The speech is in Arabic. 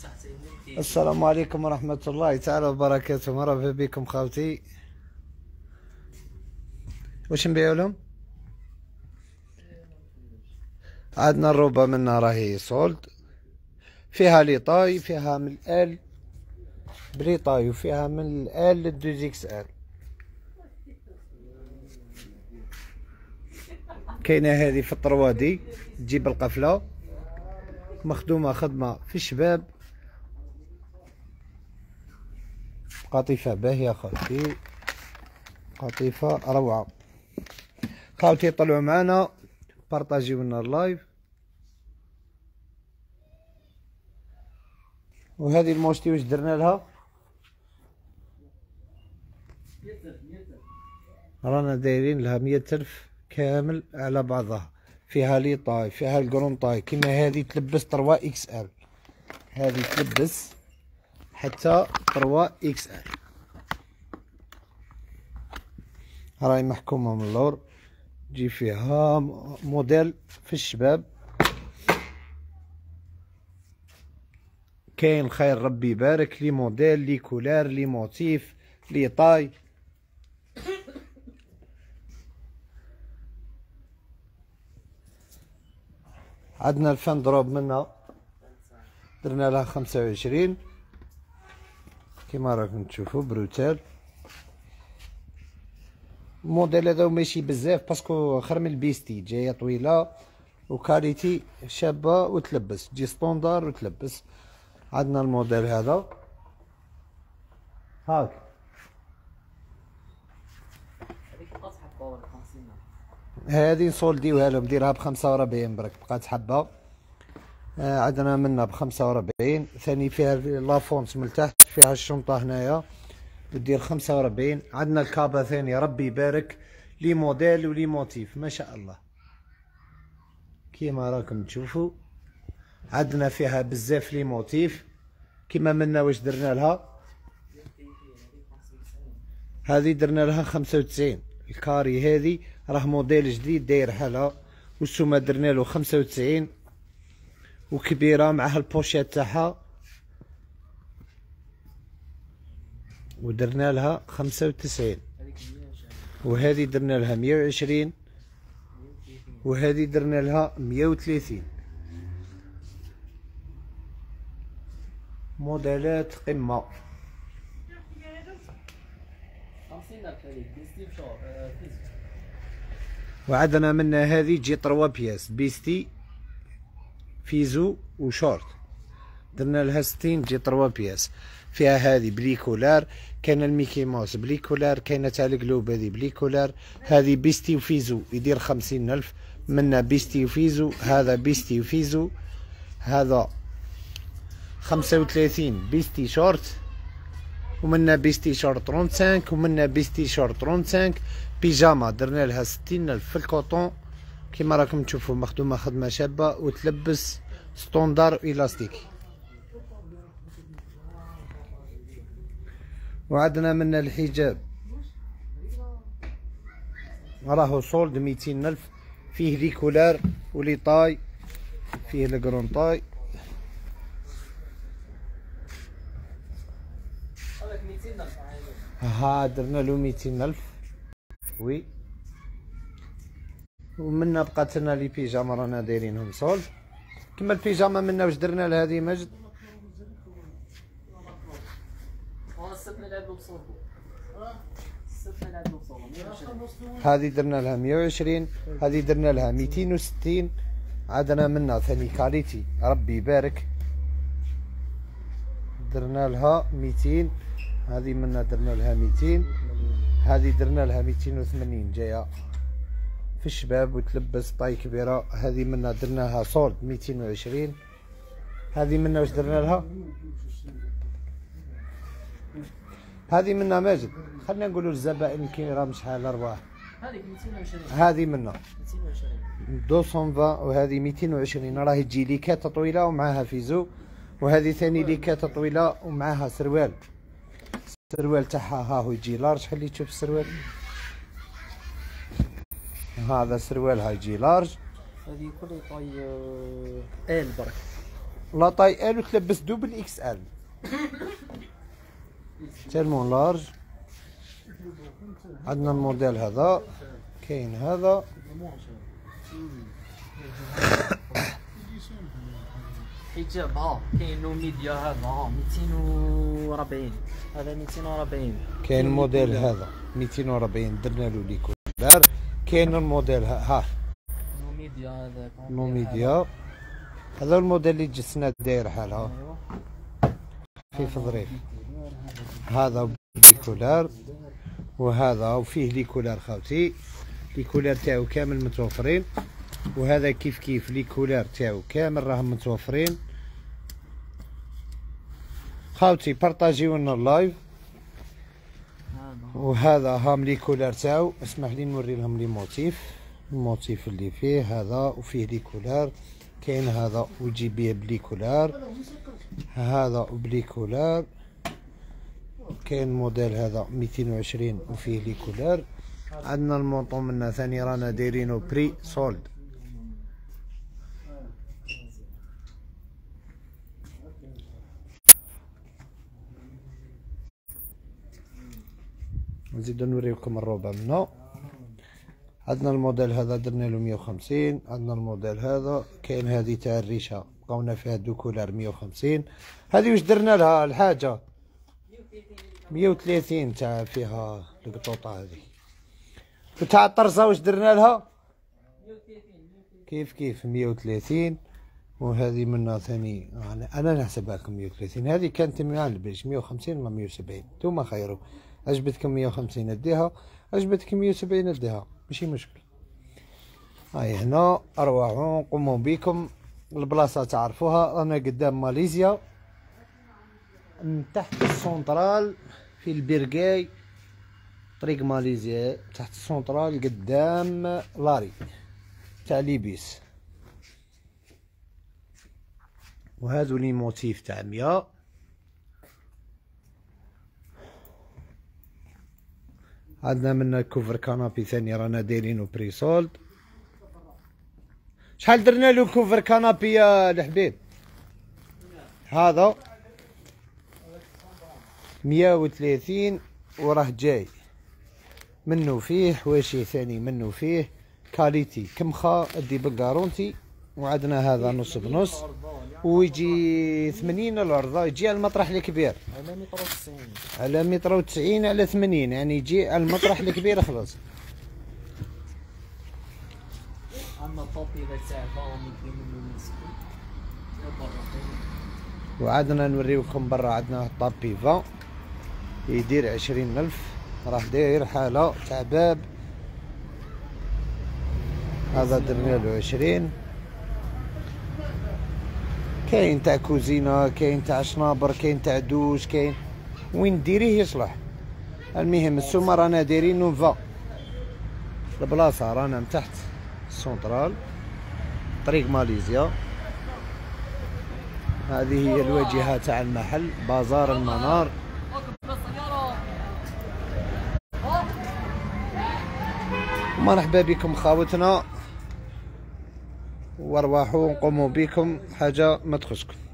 السلام عليكم ورحمة الله تعالى وبركاته. مرحبا بكم خاوتي. واش نبيعو لهم؟ عندنا الروبة منا راهي سولد، فيها لي طاي، فيها من ال بلي طاي وفيها من ال للدوز اكس ال. كاينه هذه في الطروادي تجيب القفله مخدومه خدمه في الشباب، قطيفه باهيه خاوتي، قطيفه روعه خاوتي. طلعوا معنا بارطاجيو لنا اللايف. وهذه الموشتي واش درنا لها؟ رانا دايرين لها 100,000 كامل على بعضها. فيها لي طاي، فيها الكرون طاي، كيما هذه تلبس 3 اكس ال، هذه تلبس حتى 3 اكس ال، راهي محكومه من اللور. تجي فيها موديل في الشباب، كاين خير ربي يبارك، لي موديل لي كولار لي موتيف لي طاي. عندنا الفان دروب منا درنا لها 25 كيما راكم تشوفوا بروتال. الموديل هذا ماشي بزاف باسكو خير من البيستي، جايه طويله وكاليتي شابه وتلبس، تجي ستوندار وتلبس. عندنا الموديل هذا هاك، هذه نسولديوها لهم، ديرها ب45 برك، بقات حبه. عندنا منا ب45 ثاني. فيها لافونس من تحت، فيها الشنطه هنايا ودير 45. عندنا الكابا ثاني ربي يبارك، لي موديل ولي موتيف ما شاء الله كيما راكم تشوفوا. عندنا فيها بزاف لي موتيف كيما منا واش درنا لها. هذه درنا لها 95 الكاري، هذه راه موديل جديد داير حالها، والسومه درنا له 95 وكبيره معها البوشيت تاعها، ودرنا لها 95. وهذه درنا لها 120، وهذه درنا لها 130. موديلات قمه. وعندنا منا هذه تجي 3 بياس بيستي فيزو وشورت، درنا لها 60 تجي 3 بياس. فيها هذه بلي كولار، كاين الميكي ماوس بلي كولار، كاينه تاع القلوب هذه بلي كولار. هذه بيستي وفيزو يدير 50,000 منا بيستي وفيزو. هذا بيستي وفيزو، هذا 35 بيستي شورت، ومنا بيستي شورت 35، ومنا بيستي شورت 35. بيجاما درنا لها 60,000 في الكوطون كيما راكم تشوفوا، مخدومه خدمه شابه وتلبس ستوندار الاستيكي. وعندنا منا الحجاب راهو سولد 200,000، فيه لي كولار ولي طاي، فيه الكرون طاي. ها درنا له 200,000 وي. ومنا بقات لنا لي بيجاما رانا دايرينهم سولد كيما البيجاما. منا واش درنا لهذه مجد؟ هذه درنا لها 120، هذه درنا لها 260. عندنا منا ثاني كاليتي ربي يبارك درنا لها 200. هذه منا درنا لها 200، هذه درنا لها 280 جايه في الشباب وتلبس طاي كبيره. هذه منا درناها سولد 220. هذه منا واش درنا لها؟ هذه منا ماجد، خلينا نقولوا للزبائن كي راهم شحال الارواح. هذيك 220، هذه منا 220 220 وهذه 220. راهي تجي ليكاته طويله ومعاها فيزو، وهذه ثاني ليكاته طويله ومعاها سروال. السروال تاعها ها هو يجي لارج، خلي تشوف السروال. هذا السروال ها يجي لارج. هذه كل طاي ال برك. لا طاي ال وتلبس دوبل اكس ال تالمون لارج. عندنا الموديل هذا، كاين هذا حجاب. ها كاين نو ميديا هذا 240، هذا 240. كاين الموديل هذا 240 درنا له لي كولار. كاين الموديل ها نو ميديا هذاك نو ميديا، هذا الموديل اللي جسنا داير حالها خفيف ظريف. هذا لي كولار وهذا وفيه لي كولار خاوتي، لي كولار تاعو كامل متوفرين، وهذا كيف كيف لي كولار تاعو كامل راهم متوفرين. خاوتي بارطاجيو لنا اللايف. وهذا هام لي كولار تاعو، اسمح لي نوري لهم لي الموتيف اللي فيه هذا، وفيه لي كولار. كاين هذا ويجي بيه بلي كولار، هذا بلي كولار. كاين موديل هذا 220 وفيه لي كولار. عندنا المونطو منا ثاني رانا دايرينو بري سولد. نزيدو نوريكم الربع منا. عندنا الموديل هذا درنا له 150. عندنا الموديل هذا كاين هذه تاع الريشه بقاونا فيها دو كولار 150. هذه واش درنا لها الحاجه 130 تاع فيها القطوطه هذه. وتاع الطرزه واش درنا لها كيف 130. وهذه منا ثاني انا نحسبها لكم 130. هذه كانت مع البيج 150 ولا 170 نتوما خيروا. عجبتكم 150 اديها، عجبتكم 170 اديها، ماشي مشكل. هاي هنا ارواحوا نقوموا بكم البلاصه تعرفوها. رانا قدام ماليزيا من تحت السونترال في البرقاي، طريق ماليزيا تحت السونترال قدام لاري تاع ليبيس. وهذو لي موتيف تاع 100. عندنا منا كوفر كانابي ثاني رانا دايرينو بري سولد. شحال درنا له كوفر كانابي يا الحبيب؟ هذا 130 وراه جاي منو فيه حواشي ثاني، منو فيه كاليتي كمخه ادي بالكارونتي. وعندنا هذا نص بنص ويجي 80 العرضه، يجي على المطرح الكبير على متر و90، على متر و90 على 80، يعني يجي على المطرح الكبير خلاص. اما الطوبي تاع فاهم منه مسكين. وعدنا نوريوكم برا. عندنا طابي فان يدير 20,000، راه داير حاله تاع باب. هذا درنا له 20. كاين تاع كوزينه، كاين تاع شنابر، كاين تاع دوش، كاين وين ديريه يصلح. المهم السومه رانا دايرين نوفا. البلاصه رانا من تحت السونترال طريق ماليزيا. هذه هي الواجهه تاع المحل، بازار المنار. مرحبا بكم خاوتنا، وارواحوا نقوموا بكم حاجه ما تخصكم.